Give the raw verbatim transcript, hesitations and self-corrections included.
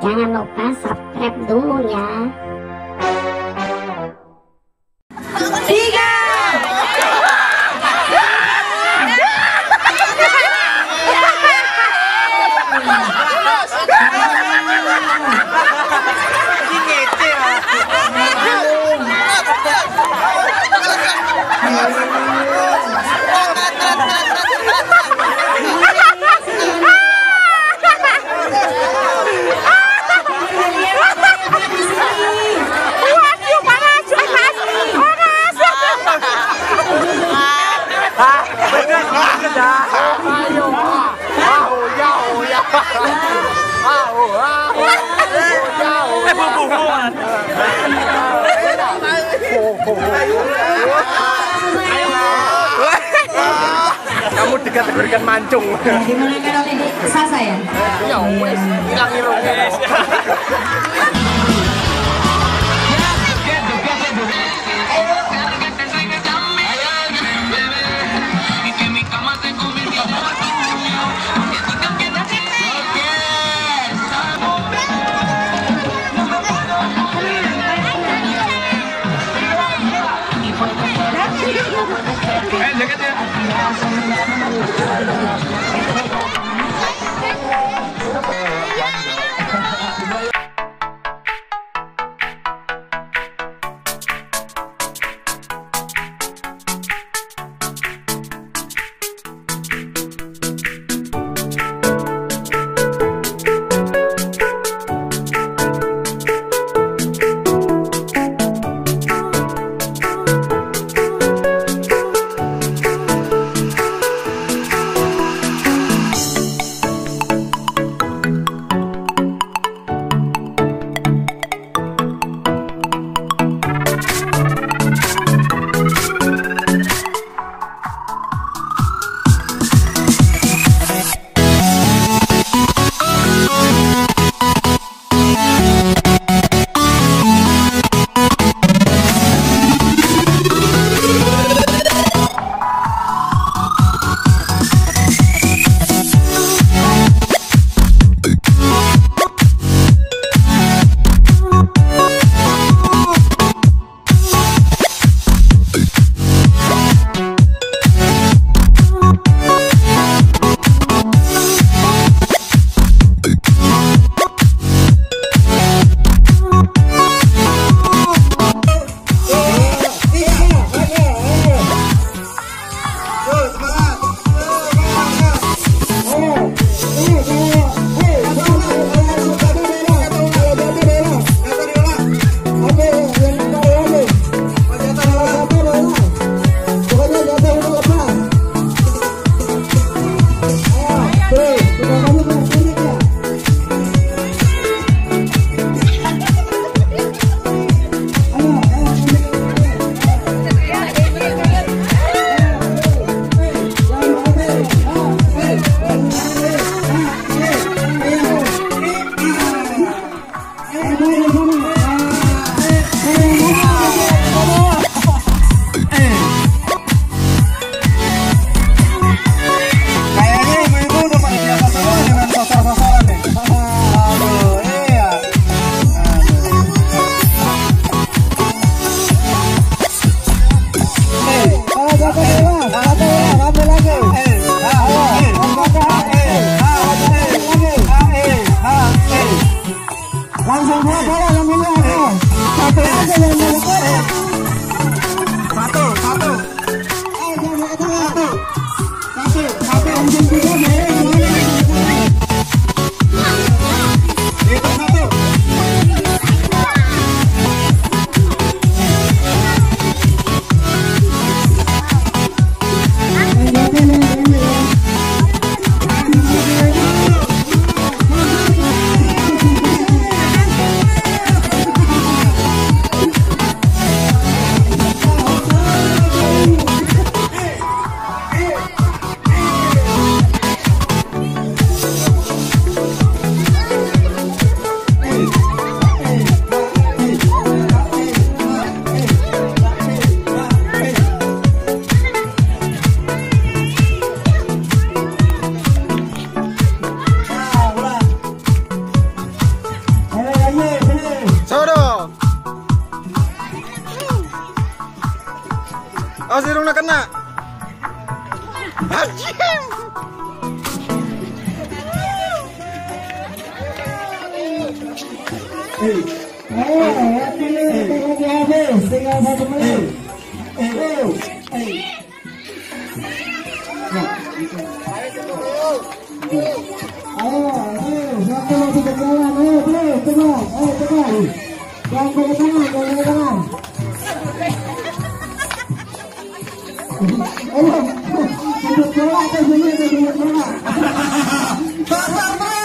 Jangan lupa subscribe dulu ya. Tiga. Kamu dikategorikan mancung. Dimulaikan oleh Sasa ya? Ya wes, hilang irungnya. Eh, jaketnya. Langsung dua bola yang miliar. Satu aja yang miliar. Satu, satu. Eh, jangan kata satu. Satu, satu anjing juga nih. Itu satu. kena. Anjing. Ayo, lagi habis, tinggal satu menit. Ayo, ayo. Ayo, ayo, siapa masih berjalan? Ayo, bro, teman, ayo teman. Jangan ke kanan, jangan ke kanan. Ayo, jemput bola, jemput bola, jemput bola.